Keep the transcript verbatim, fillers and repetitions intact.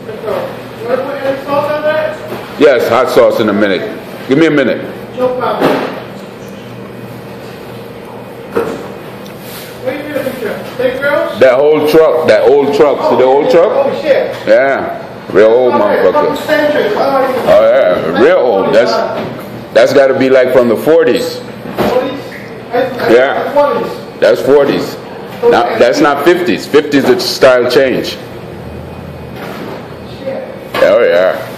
Yes, hot sauce in a minute. Give me a minute. That whole truck, that old truck. See the old truck? Oh shit. Yeah. Real old motherfucker. Oh yeah, real old. That's that's got to be like from the forties. Yeah, that's forties. Now that's not fifties. Fifties, the style change. Oh yeah.